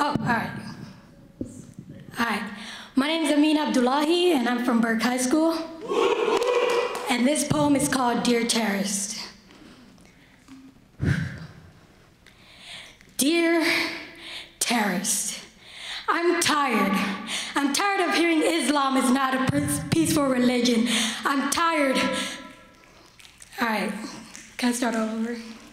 all right. All right. My name is Amin Abdullahi, and I'm from Burke High School. And this poem is called Dear Terrorist. Dear terrorist, I'm tired. I'm tired of hearing Islam is not a peaceful religion. I'm tired. All right, can I start all over?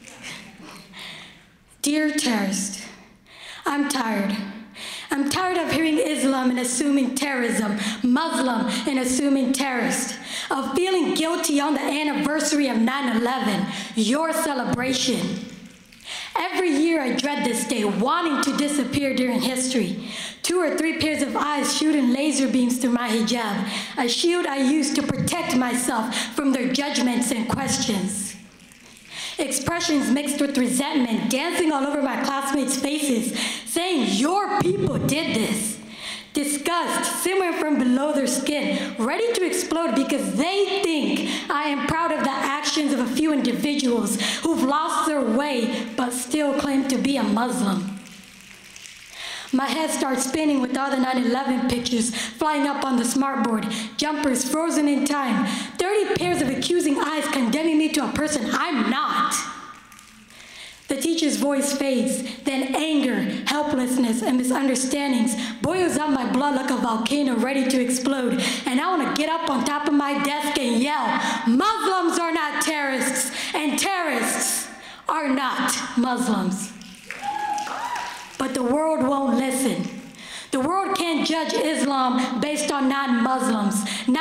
Dear terrorist, I'm tired. I'm tired of hearing Islam and assuming terrorism, Muslim and assuming terrorist, of feeling guilty on the anniversary of 9/11, your celebration. Every year I dread this day, wanting to disappear during history. 2 or 3 pairs of eyes shooting laser beams through my hijab, a shield I use to protect myself from their judgments and questions. Expressions mixed with resentment, dancing all over my classmates' faces, saying, your people did this. Disgust simmering from below their skin, ready to explode because they think I am proud of the actions of a few individuals who've lost their way but still claim to be a Muslim. My head starts spinning with all the 9/11 pictures flying up on the smartboard, jumpers frozen in time, 30 pairs of accusing eyes condemning me to a person I'm not. The teacher's voice fades, then anger, helplessness, and misunderstandings boils up my blood like a volcano ready to explode, and I want to get up on top of my desk and yell, Muslims are not terrorists, and terrorists are not Muslims. But the world won't listen. The world can't judge Islam based on non-Muslims,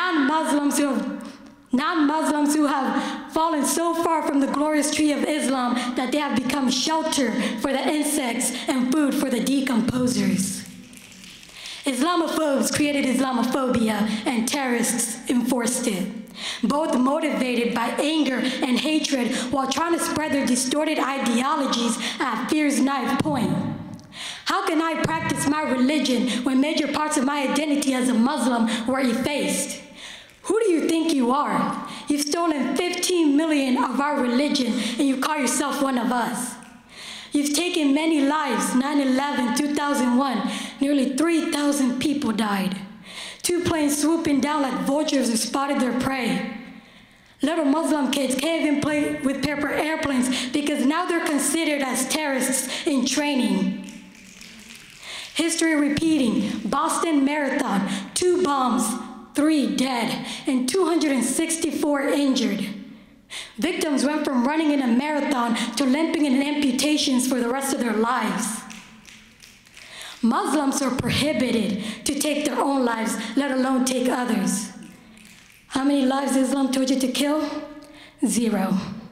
non-Muslims who have fallen so far from the glorious tree of Islam that they have become shelter for the insects and food for the decomposers. Islamophobes created Islamophobia and terrorists enforced it, both motivated by anger and hatred while trying to spread their distorted ideologies at fear's knife point. How can I practice my religion when major parts of my identity as a Muslim were effaced? Who do you think you are? You've stolen 15 million of our religion and you call yourself one of us. You've taken many lives, 9/11, 2001, nearly 3,000 people died. 2 planes swooping down like vultures who spotted their prey. Little Muslim kids can't even play with paper airplanes because now they're considered as terrorists in training. History repeating, Boston Marathon, 2 bombs, 3 dead, and 264 injured. Victims went from running in a marathon to limping and amputations for the rest of their lives. Muslims are prohibited to take their own lives, let alone take others. How many lives Islam told you to kill? 0.